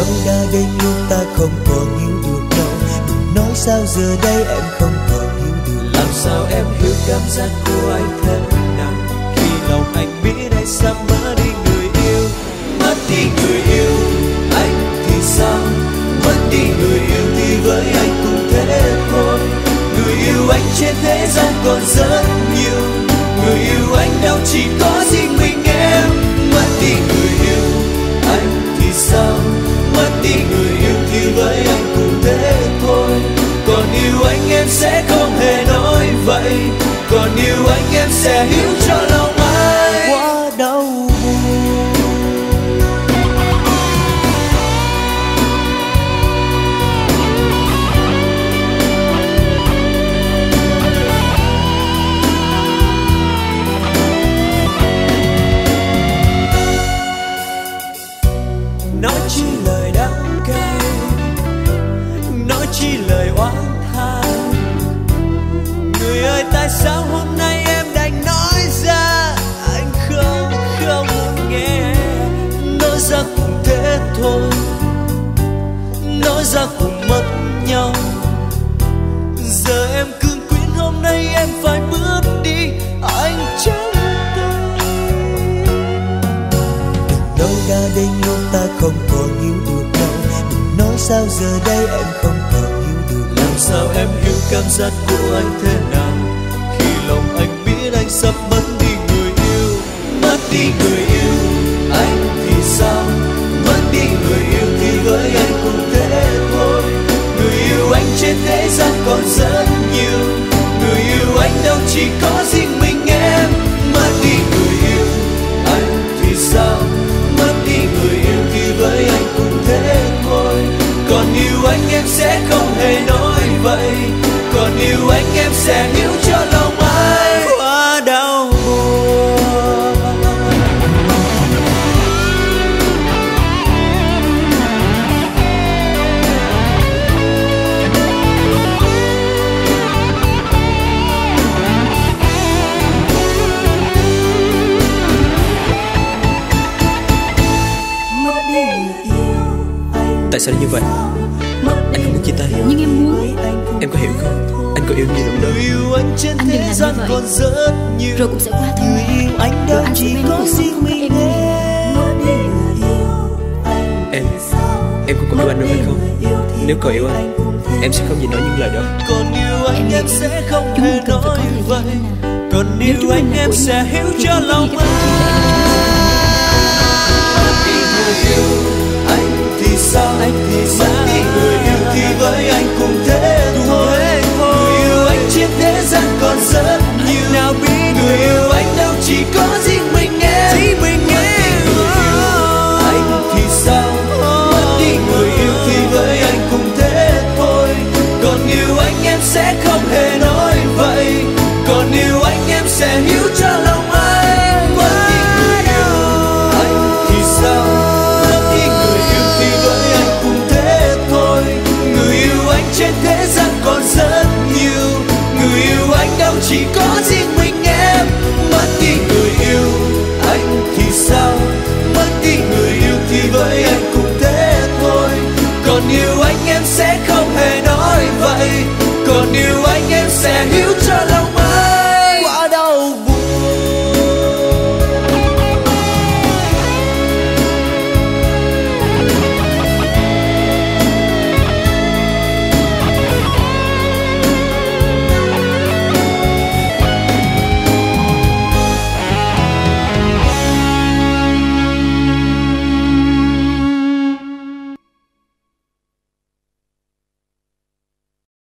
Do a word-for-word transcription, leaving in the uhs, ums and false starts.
Đâu đã đến lúc ta không còn hiểu được nhau, đừng nói sao giờ đây em không còn hiểu được. Làm sao em hiểu cảm giác của anh thế nào khi lòng anh biết anh sắp mất đi người yêu. Mất đi người yêu, anh thì sao? Mất đi người yêu thì với anh cũng thế thôi. Người yêu anh trên thế gian còn rất nhiều, người yêu anh đâu chỉ có riêng mình em. Mất đi người yêu, anh thì sao? Mất đi người yêu thì với anh cũng thế thôi. Còn yêu anh em sẽ không hề nói vậy, còn yêu anh em sẽ hiểu cho lòng anh. Quá đau buồn. Nói chi lời đắng cay, nói chi lời oán than. Người ơi tại sao hôm nay em đành nói ra, anh không, không muốn nghe. Nói ra cũng thế thôi, nói ra cũng mất nhau. Giờ em cương quyết hôm nay em phải bước đi, anh trắng tay. Đâu đã đến lúc ta không còn hiểu được nhau, đừng nói sao giờ đây em không còn hiểu được. Làm sao em hiểu cảm giác của anh thế nào khi lòng anh biết anh sắp mất đi người yêu. Mất đi người yêu, anh thì sao? Mất đi người yêu thì với anh cũng thế thôi. Người yêu anh trên thế gian còn rất nhiều, người yêu anh đâu chỉ có riêng mình em. Mất đi người yêu, anh thì sao? Mất đi người yêu thì với anh cũng thế thôi. Còn yêu anh em sẽ không hề nói vậy, còn yêu anh em sẽ hiểu cho lòng anh. Quá đau buồn. Tại sao như vậy? Anh không muốn chia tay. Nhưng em muốn. Em có hiểu không? Anh có yêu nhiều lắm đâu. Người yêu anh trên Anh đừng thế làm gian như vậy. còn rất nhiều, Rồi cũng sẽ qua thôi. người yêu anh đâu Rồi anh sẽ chỉ quen có cuộc sống riêng không có mình em. em. Em, em có còn yêu anh đâu hay không? Nếu còn yêu anh, em sẽ không nhìn nói những lời đó. Còn yêu anh Em em nghĩ sẽ không chúng hề mình cần phải nói có thời vậy, gian nào. còn Nếu yêu chúng mình anh là em của sẽ nhau hiểu thì cho không có lòng gì anh. để Mất đi người yêu, anh thì sao? Anh thì sao? Mất đi người yêu thì với anh cũng thế thôi. Người yêu anh trên thế gian còn rất nhiều, nào biết người yêu anh đâu chỉ có riêng mình em. Chỉ mình em. Anh thì sao? Mất đi người yêu thì với anh cũng thế thôi. Còn yêu anh em sẽ không hề nói vậy, còn yêu anh em sẽ hiểu cho lòng anh. Mất đi người yêu, anh thì sao? Mất đi người yêu thì với anh cũng thế thôi. Người yêu anh trên thế gian còn rất nhiều, người yêu anh đâu chỉ